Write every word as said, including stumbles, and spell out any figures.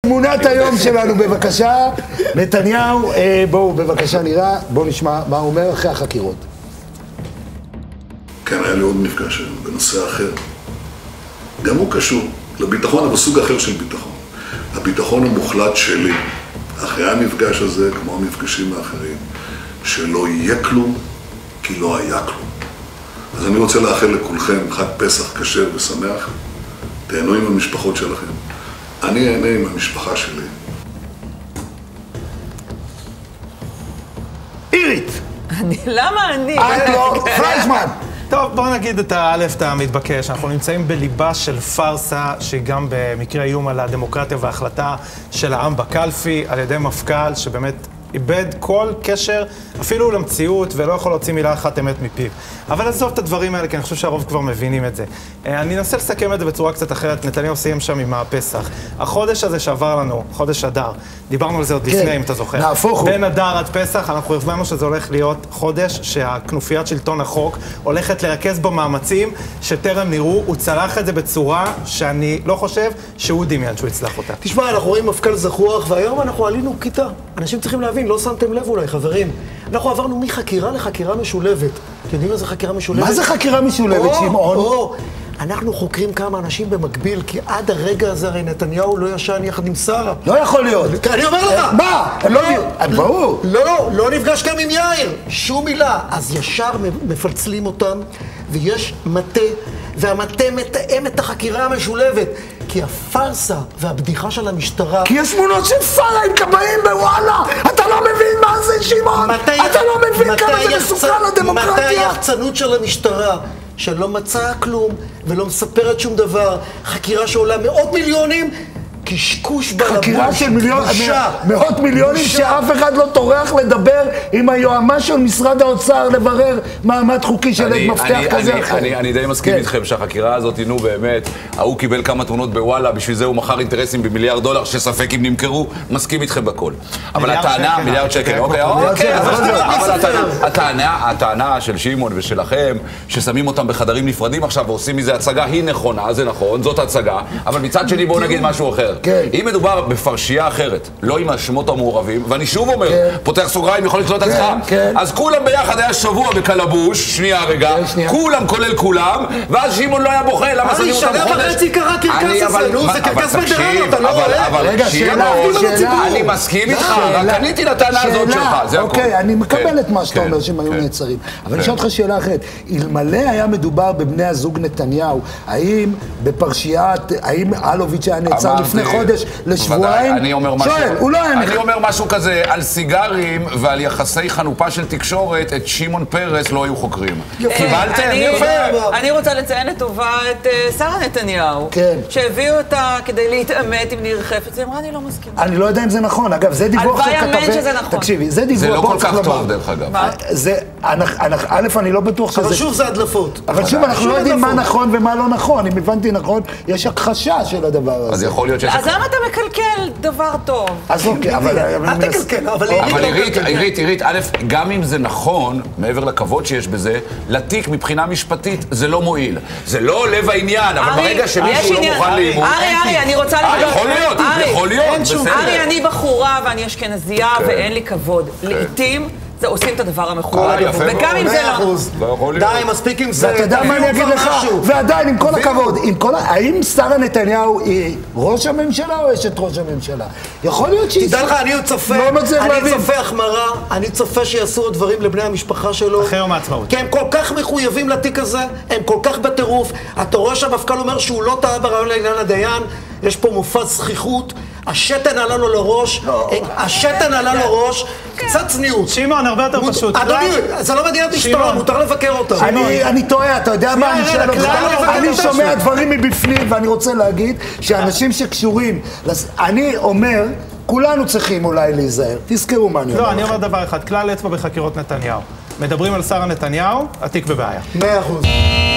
תמונת היום שלנו, בבקשה. נתניהו, בואו, בבקשה נראה, בואו נשמע מה הוא אומר אחרי החקירות. כן, היה לי עוד מפגש בנושא אחר. גם הוא קשור לביטחון, אבל סוג אחר של ביטחון. הביטחון המוחלט שלי, אחרי המפגש הזה, כמו המפגשים האחרים, שלא יהיה כלום, כי לא היה כלום. אז אני רוצה לאחל לכולכם חג פסח כשר ושמח. תהנו עם המשפחות שלכם. אני אהנה עם המשפחה שלי. אירית! אני, למה אני? את לא, פרייזמן! טוב, בואו נגיד את האלף את המתבקש. אנחנו נמצאים בליבה של פרסה, שהיא גם במקרה איום על הדמוקרטיה וההחלטה של העם בקלפי, על ידי מפכ"ל שבאמת איבד כל קשר, אפילו למציאות, ולא יכול להוציא מילה אחת אמת מפיו. אבל עזוב את הדברים האלה, כי אני חושב שהרוב כבר מבינים את זה. אני אנסה לסכם את זה בצורה קצת אחרת. נתניהו סיים שם עם הפסח. החודש הזה שעבר לנו, חודש אדר, דיברנו על זה עוד כן, לפני, אם אתה זוכר. נהפוך הוא. בין אדר עד פסח, אנחנו הבנו שזה הולך להיות חודש שהכנופיית שלטון החוק הולכת לרכז בו מאמצים שטרם נראו. הוא צלח את זה בצורה שאני לא חושב שהוא דמיין שהוא יצלח אותה. תשמע, אנחנו רואים מפכ"ל זחוח, והיום אנחנו עלינו כיתה. אנשים צריכים להבין, לא שמתם לב אולי, חברים. אנחנו עברנו מחקירה לחקירה משולבת. אתם יודעים מה זה חקירה משולבת? מה זה חקירה משולבת, שמעון? או, אנחנו חוקרים כמה אנשים במקביל, כי עד הרגע הזה הרי נתניהו לא ישן יחד עם שרה. לא יכול להיות. אני אומר לך. מה? הם לא... ברור. לא, לא, לא נפגש גם עם יאיר. שום מילה. אז ישר מפלצלים אותם, ויש מטה, והמטה מתאם את החקירה המשולבת. כי הפרסה והבדיחה של המשטרה... כי יש תמונות של שרה עם כבאים בוואלה! אתה לא מבין מה זה, שמעון! אתה לא מבין כמה זה מסוכן לדמוקרטיה! מתי היחצנות של המשטרה, שלא מצאה כלום ולא מספרת שום דבר, חקירה שעולה מאות מיליונים, קשקוש בלבוש, חקירה של מיליון, מאות מיליונים שאף אחד לא טורח לדבר עם היועמ"ש של משרד האוצר לברר מעמד חוקי של עד מפתח כזה או אחר. אני די מסכים איתכם שהחקירה הזאת, נו באמת, ההוא קיבל כמה תמונות בוואלה, בשביל זה הוא מכר אינטרסים במיליארד דולר, שספק אם נמכרו, מסכים איתכם בכל. אבל הטענה, מיליארד שקל, אוקיי, אוקיי, אבל הטענה של שמעון ושלכם, ששמים אותם בחדרים נפרדים עכשיו ועושים מזה הצגה, היא נכונה, זה נכון, זאת הצגה, אבל מצד שני בואו נגיד משהו אחר. אם מדובר בפרשייה אחרת, לא עם השמות המעורבים, ואני שוב אומר, פותח סוגריים, יכול לקלוט את עצמך, אז כולם ביחד היה שבוע בקלבוש, שנייה רגע, כולם כולל כולם, ואז שמעון לא היה בוכה, למה שמים אותם חודש? שנה וחצי קרה קרקס הזה, נו, זה קרקס בדרן, אתה לא רואה? אבל שמעון, אני מסכים איתך, רק עניתי לטענה הזאת שלך, זה הכול. אוקיי, אני מקבל את מה שאתה אומר שהם היו נעצרים, אבל אני שואל אותך שאלה אחרת, אלמלא היה מדובר בבני הזוג נתניהו, האם בפרשיית, האם אלוביץ' היה נעצר לפני חודש לשבועיים? אני אומר משהו, שואל, הוא לא היה אני אומר משהו כזה, על סיגרים ועל יחסי חנופה של תקשורת, את שמעון פרס לא היו חוקרים. קיבלתם? יפה. אני רוצה לציין לטובה את שרה נתניהו, שהביאו אותה כדי להתעמת עם ניר חפץ, היא אמרה, אני לא מסכימה. אני לא יודע אם זה נכון, אגב, זה דיווח של כתבי... תקשיבי, זה דיווח... זה לא כל כך טוב, דרך אגב. זה, א', אני לא בטוח שזה... אבל שוב זה הדלפות. אבל שוב, אנחנו לא יודעים מה נכון ומה לא נכון. אם הבנתי נכון, יש הכחשה של הדבר הזה. אז יכול להיות שיש... אז למה אתה מקלקל דבר טוב? אז אוקיי, אבל... אל תקלקל, אבל... אבל עירית, עירית, עירית, א', גם אם זה נכון, מעבר לכבוד שיש בזה, לתיק מבחינה משפטית זה לא מועיל. זה לא לב העניין, אבל ברגע שמישהו לא מוכן לאימון... ארי, ארי, אני רוצה לבדוק... יכול להיות, יכול להיות, בסדר. ארי, אני בחורה ואני אשכנזייה ואין לי כבוד. לעתים... זה עושים את הדבר המכוער, וגם אם זה לא... די, מספיק עם זה. ואתה יודע מה אני אגיד לך? ועדיין, עם כל הכבוד, האם שרה נתניהו היא ראש הממשלה או אשת ראש הממשלה? יכול להיות שהיא... תדע לך, אני צופה, אני צופה החמרה, אני צופה שיעשו דברים לבני המשפחה שלו. אחרי יום העצמאות. כי הם כל כך מחויבים לתיק הזה, הם כל כך בטירוף. אתה רואה שהמפכ"ל אומר שהוא לא טעה ברעיון לעניין הדיין, יש פה מופע זכיחות. השתן עלה לו לראש, השתן עלה לו ראש, קצת צניעות. שמעון, הרבה יותר פשוט. אדוני, זה לא מדינת משטרה, מותר לבקר אותה. אני טועה, אתה יודע מה אני שואל אותך? אני שומע דברים מבפנים, ואני רוצה להגיד שאנשים שקשורים, אני אומר, כולנו צריכים אולי להיזהר. תזכרו מה אני אומר. לא, אני אומר דבר אחד, כלל אצבע בחקירות נתניהו. מדברים על שרה נתניהו, התיק בבעיה. מאה אחוז.